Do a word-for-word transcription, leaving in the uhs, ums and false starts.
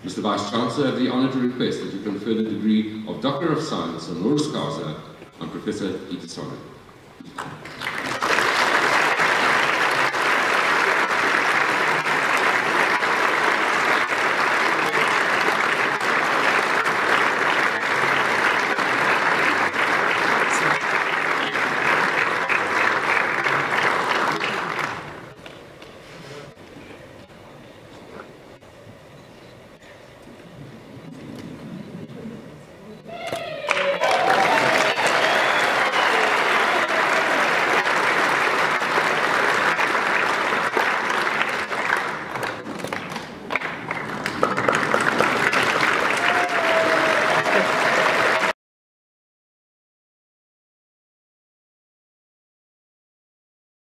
Mister Vice-Chancellor, I have the honour to request that you confer the degree of Doctor of Science honoris causa on Professor Peter Sarnak.